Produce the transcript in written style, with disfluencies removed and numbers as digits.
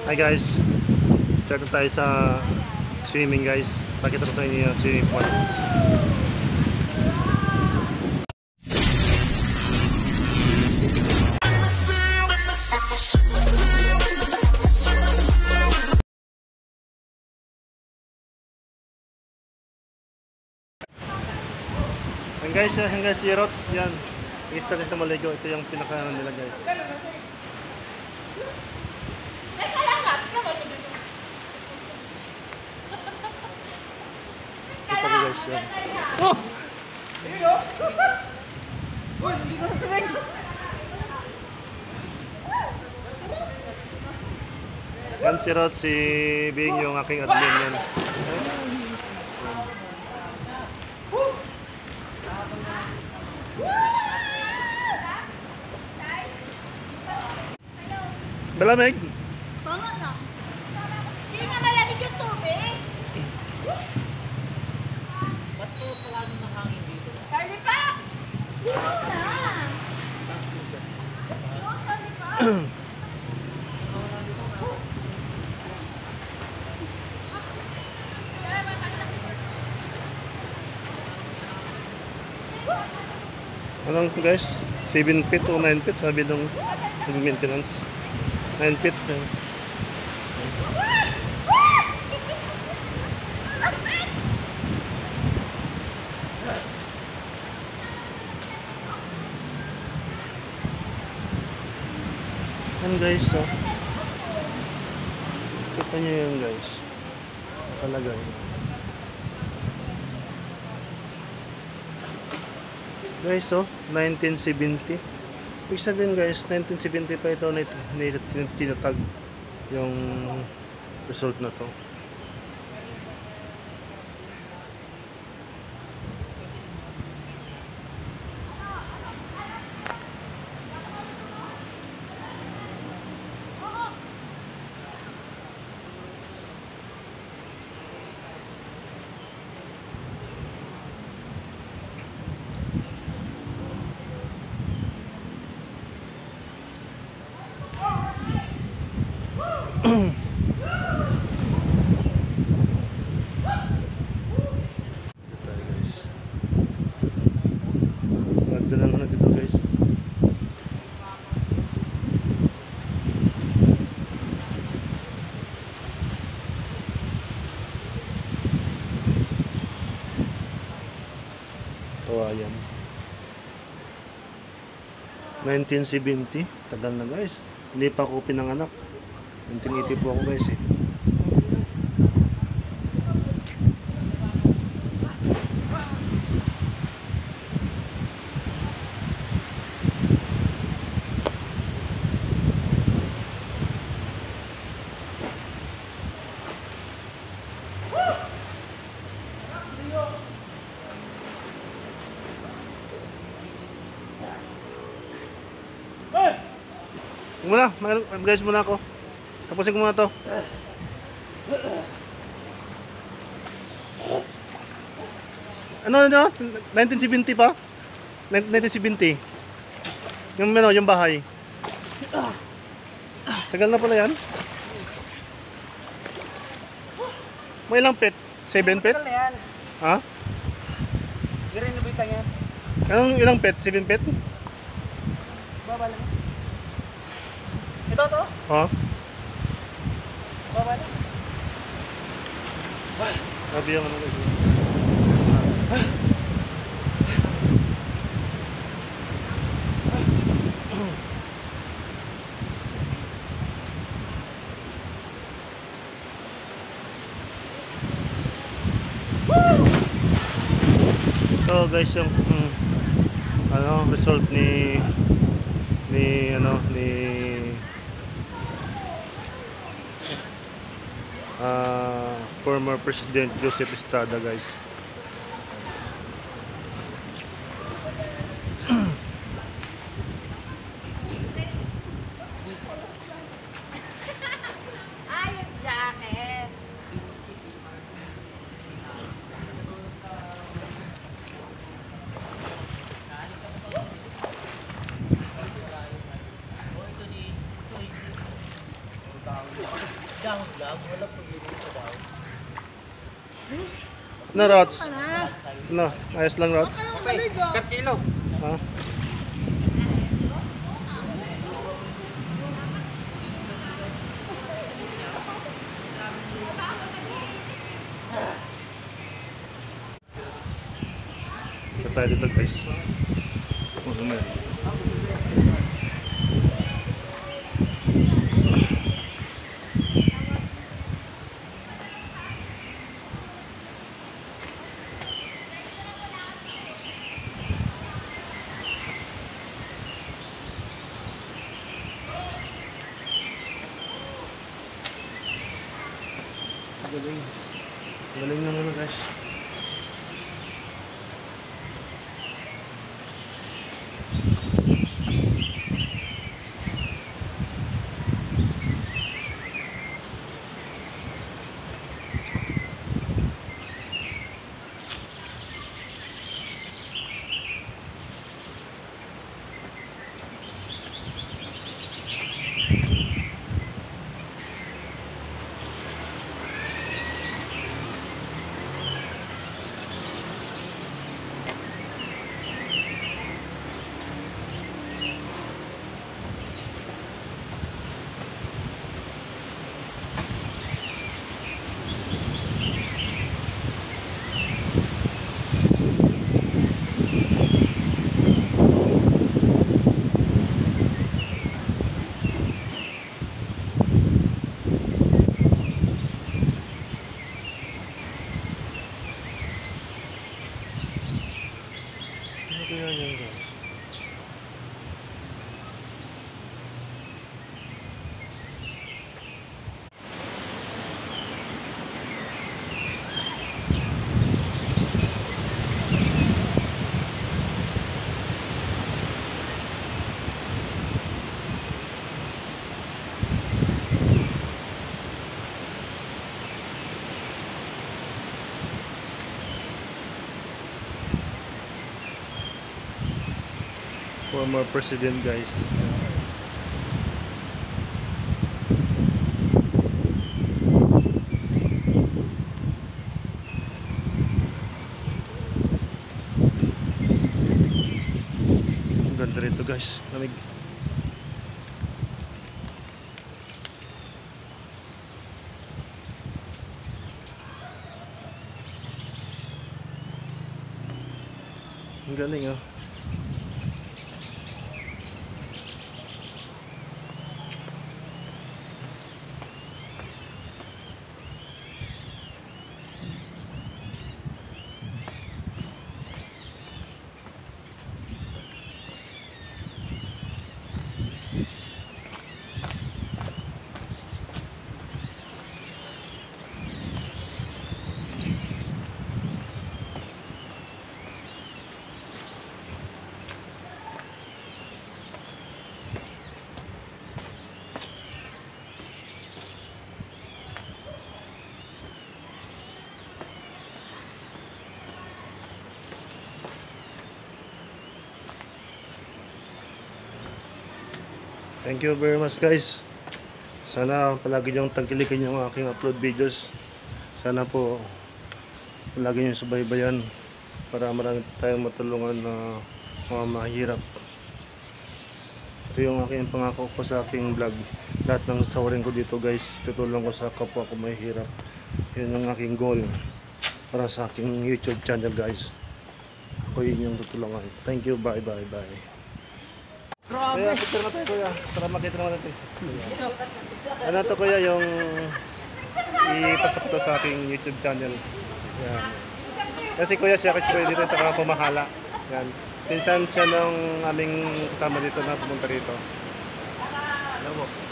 Hi guys, start na tayo sa swimming guys. Pakita ko sa inyo yung swimming pool. Yan guys, yung rots, yan. I-start na maligo, ito yung pinaka nila guys. Ito guys, yan. Oh! Yan si Rots, si Bing yung aking admin yan. Malamig? Tama na. Hindi nga malamig yung tubig. Ba't po palagi ng hangin dito? Charlie Pax! Dito na! Charlie Pax! Anong guys? 7 feet o 9 feet sabi nung maintenance. 9 feet. Yan guys, oh. Kita nyo yan guys. Talaga yun. Guys, oh, 1970. Ibig sabihin guys, 1970 pa ito na tinatag yung result na to. Ayan. 1970, tagal na guys. Hindi pa ako pinanganak. 1980 po ako guys eh. Muna, guys muna ako. Tapusin ko muna to. Ano 1970 pa? 1970. Yung ano, yung bahay. Tagal na pala yan. May ilang pet? 7 pet? Ha? Garin na bitang yan. Anong ilang pet? 7 pet? Baba lang. Ito to? Ha? Baba lang. Sabi yung ano guys. So guys yung ano result ni former President Joseph Estrada guys. Yung jacket. Down lang, wala paglilinis sa down. Na Rots? No, ayos lang Rots. Okay, 4 kilo. Ha? Ito tayo dito guys. Galing. Galing naman na guys. Ano kaya yan guys? Former president guys. Ang ganda rito guys. Lamig. Ang galing oh. Thank you very much guys. Sana palagi niyong tangkilikin yung aking upload videos. Sana po palagi niyong subaybayan para marami tayong matulungan na mga mahirap. Ito yung aking pangako ko sa aking vlog. Lahat ng sawarin ko dito guys, tutulong ko sa kapwa ko mahirap. Yun ang aking goal para sa aking YouTube channel guys. Ako yun yung tutulungan. Thank you, bye bye bye. Kuya, picture na tayo kuya, para makita naman natin. Ano to kuya, yung ipasok to sa aking YouTube channel. Yan. Kasi kuya siya kasi dito ito ka pumahala. Yan. Pinsan siya ng aming kasama dito na pumunta rito. Ano mo?